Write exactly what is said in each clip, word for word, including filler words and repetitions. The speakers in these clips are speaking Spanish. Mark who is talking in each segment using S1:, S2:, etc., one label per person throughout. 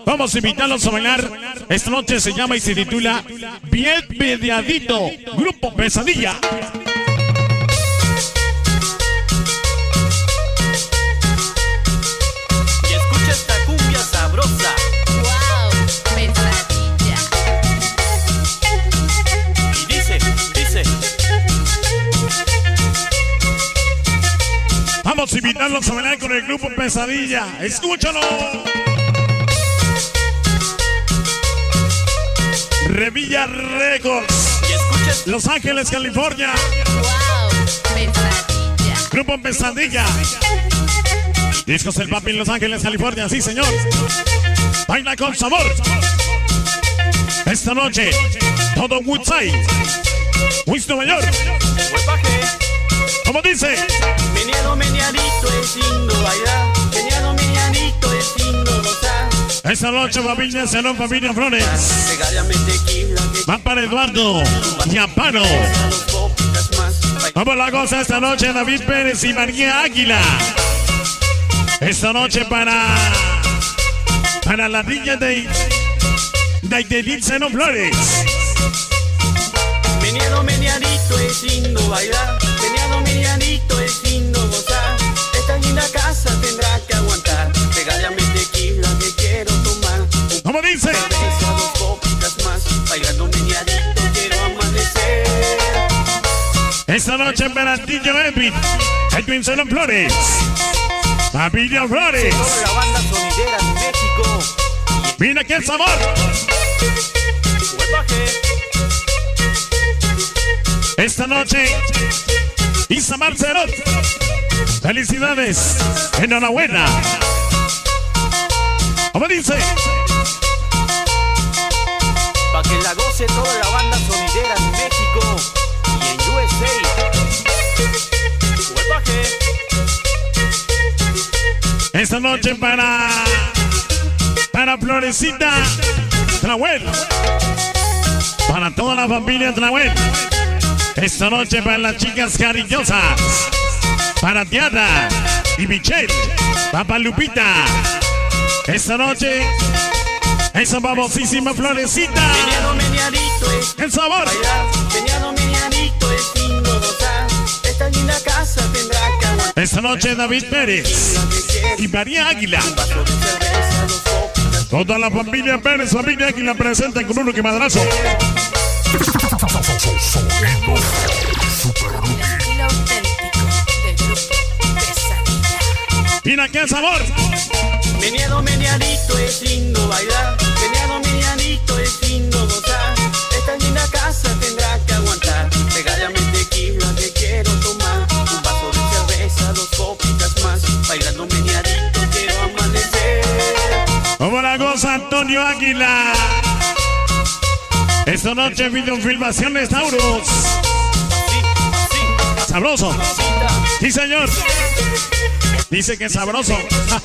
S1: Vamos a invitarlos a bailar. Esta noche se llama y se titula Bien Mediadito, Grupo Pesadilla.
S2: Y escucha esta cumbia sabrosa.
S3: Wow, pesadilla.
S2: Y dice, dice.
S1: Vamos a invitarlos a bailar con el Grupo Pesadilla. Escúchalo. Revilla Records, Los Ángeles, California.
S3: Wow, pesadilla.
S1: Grupo Pesadilla. Discos El Papi en Los Ángeles, California. Sí, señor. Baila con sabor. Esta noche, todo Woodside, West Nueva York. ¿Cómo dice?
S2: Meneado, meneadito es lindo bailar. Meneado, meneadito es lindo gozar.
S1: Esta noche, familia Zenón, familia Flores.
S2: Regálame tequila que
S1: Va para Eduardo y Amparo.
S2: dos copitas más.
S1: Vamos la cosa esta noche, David Pérez y María Águila. Esta noche para para la niña de de Delín Zenón Flores.
S2: Meneado, meneadito es lindo bailar. Meneado, meneadito es lindo gozar. Esta linda casa tendrá que aguantar. Regálame tequila que quiero tomar.
S1: ¿Cómo dice?
S2: Cerveza, dos copitas más. Bailando meneadito quiero amanecer.
S1: Esta noche para D J Edwin, Edwin Zenón Flores. Familia Flores.
S2: Toda la banda sonidera de México.
S1: Mira qué sabor.
S2: Huepaje.
S1: Esta noche, Isamar Cerot. Felicidades. Enhorabuena. ¿Cómo dice?
S2: Pa' que la goce toda la banda sonidera de México y en U S A. Huepaje.
S1: Esta noche para para Florecita Trahuel. Para toda la familia Trahuel. Esta noche para las chicas cariñosas. Para Diana y Michelle. Papá Lupita. Esta noche esa famosísima Florecita.
S2: Meneado, meneadito es
S1: El sabor.
S2: bailar. Meneado, meneadito es lindo gozar. Esta linda casa tendrá que aguantar.
S1: Esta noche David Pérez y María Águila.
S2: Un vaso de cerveza, dos copitas.
S1: Toda la familia Pérez, familia Águila presenta con uno que madrazo.
S3: Estilo auténtico del grupo Pesadilla.
S1: Mira qué sabor.
S2: Meneado, meneadito es lindo bailar. Meneado, meneadito es lindo gozar. Esta linda casa tendrá que aguantar. Regálame tequila que quiero tomar. Un vaso de cerveza, dos copitas más. Bailando meneadito quiero amanecer.
S1: Como la goza Antonio Águila. Esta noche videofilmaciones Taurus.
S2: Sí, sí,
S1: Sabroso.
S2: cosita.
S1: Sí, señor. Dice que es sabroso.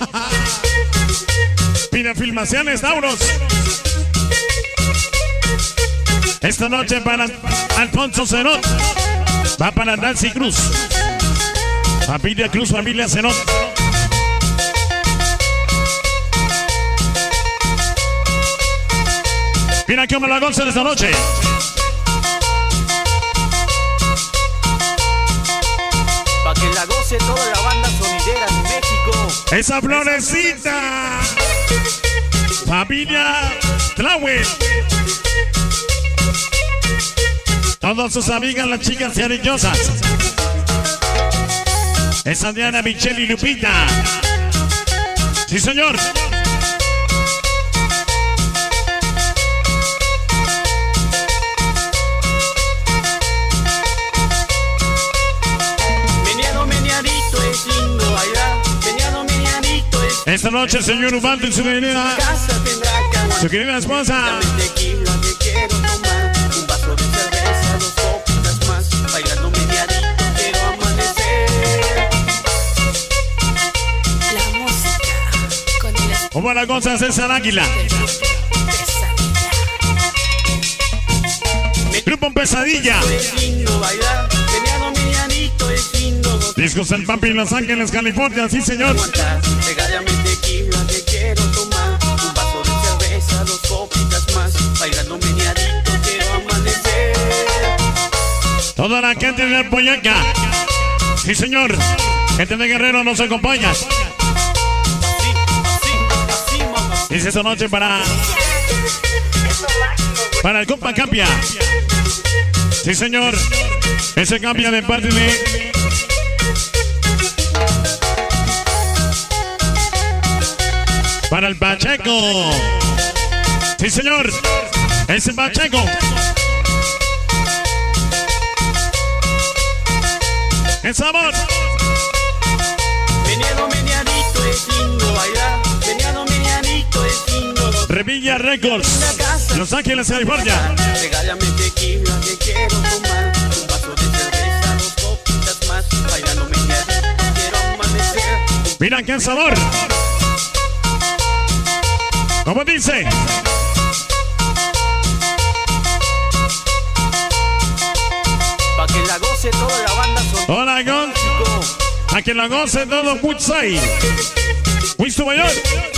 S1: Videofilmaciones Taurus. Esta noche para Alfonso Zenón. Va para Nancy Cruz. Familia Cruz, familia Zenón. Mira que me la goza esta noche.
S2: Pa' que la goce toda la banda sonidera de México.
S1: Esa Florecita. Familia Trahuel. Todas sus amigas, las chicas cariñosas. Esa Diana, Michelle y Lupita. Sí, señor.
S2: Meneado, meneadito es lindo bailar. Meneado, meneadito es
S1: Esta noche el señor Ubaldo y su querida,
S2: casa tendrá que aguantar.
S1: su querida esposa.
S2: Dame tequila que quiero tomar. Un vaso de cerveza, dos copitas más. Bailando meneadito quiero amanecer.
S3: La música con el estilo
S1: Como la goza César Águila.
S3: del grupo Pesadilla.
S1: Grupo Pesadilla.
S2: Es lindo bailar. Meneado, meneadito es lindo gozar.
S1: Discos El Papi en Los Ángeles, California. Sí, señor.
S2: Regálame tequila que quiero tomar. Un vaso de cerveza.
S1: Toda la gente de Poyaca. Sí, señor. Gente de Guerrero nos acompaña.
S2: Así, así, así, mamá.
S1: Dice esta noche para... Para el compa Campia. Sí, señor. Ese Campia de parte de... Para el Pacheco. Sí, señor. Ese Pacheco. ¡El sabor!
S2: Meneado, meneadito, es lindo bailar. Meneado, meneadito, es lindo gozar.
S1: Revilla Records. Los Ángeles, California.
S2: Regálame tequila que quiero tomar. Un vaso de cerveza, dos copitas más. Bailando meneadito, quiero amanecer.
S1: Mira qué sabor. ¿Cómo dice?
S2: Pa' que la goce toda la banda son.
S1: Hola, Gon. A que la goce todo Woodside. Wisto Mayor.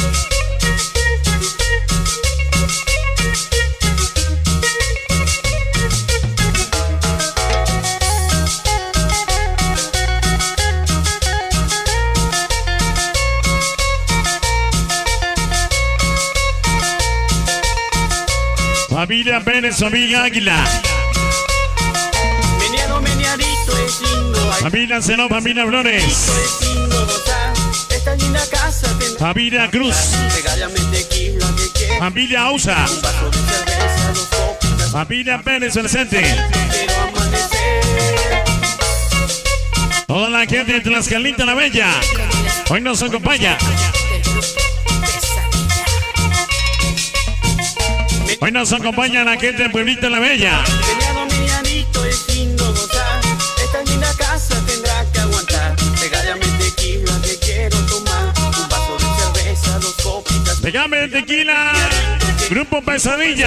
S1: Familia Pérez, familia Águila.
S2: Meneado, meneadito, es lindo bailar.
S1: Familia Zenón, familia Flores.
S2: Es lindo gozar. Esta linda casa tendrá.
S1: Familia Cruz.
S2: Regálame tequila que quiero.
S1: Familia Ausa.
S2: Un vaso de cerveza, dos copitas.
S1: Familia Pérez, Vicente.
S2: Quiero amanecer.
S1: Toda la gente de Tlaxcalita la Bella. Hoy nos acompaña.
S3: Del grupo Pesadilla.
S1: Hoy nos acompaña la gente de Pueblita la Bella.
S2: Meneado, meneadito, es lindo gozar. Esta linda casa tendrá que aguantar. Regálame tequila que quiero tomar. Un vaso de cerveza, dos copitas.
S1: Pegame de tequila. Grupo Pesadilla.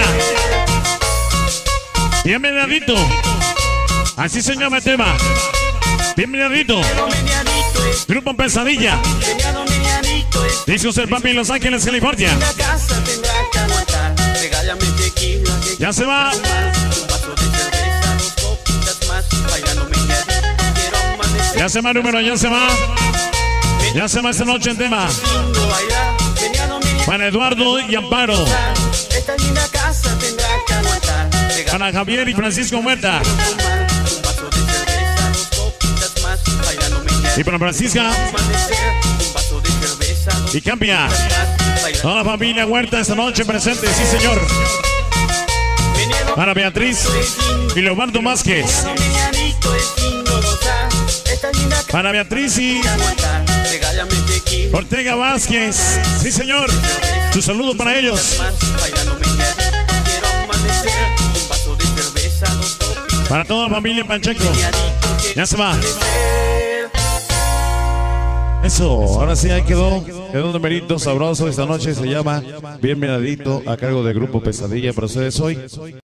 S1: Bienvenidito. Así se llama el tema. Bienvenidito.
S2: Meneado, meneadito, es
S1: Grupo Pesadilla.
S2: meneado, meneadito, es
S1: Dice usted, papi, en Los Ángeles, California.
S2: linda casa tendrá que aguantar. Regálame tequila que
S1: Ya se va.
S2: quiero tomar. Un vaso de cerveza, dos copitas más. Bailando meneadito, quiero amanecer.
S1: Ya se va, número, ya se va. Ya se va esta noche el tema.
S2: Lindo bailar. Meneado, meneadito.
S1: Para Eduardo y Amparo.
S2: Esta linda casa tendrá que aguantar. Regálame
S1: Para Javier y Francisco Muerta.
S2: tomar. Un vaso de cerveza, dos copitas más. Bailando meneadito,
S1: Y para Francisca
S2: amanecer. Un vaso de cerveza, dos
S1: y Campia.
S2: copitas más. Bailando
S1: Toda la familia Huerta esta noche presente, sí señor.
S2: meneado,
S1: Para Beatriz
S2: es lindo.
S1: y Leobardo Másquez.
S2: Meneadito, es lindo gozar. Esta linda casa
S1: Para Beatriz y
S2: que aguantar. Regálame tequila
S1: Ortega Vázquez. Sí señor. Su saludo para ellos.
S2: más. Bailando meneadito, quiero amanecer. Un vaso de cerveza, dos copitas.
S1: Para toda la familia Pancheco.
S2: Meneadito, quiero
S1: Ya se va.
S2: amanecer.
S1: Eso, ahora sí, ahí quedó. Quedó un numerito sabroso esta noche. Se llama Bienvenidito a cargo del Grupo Pesadilla. Para ustedes hoy.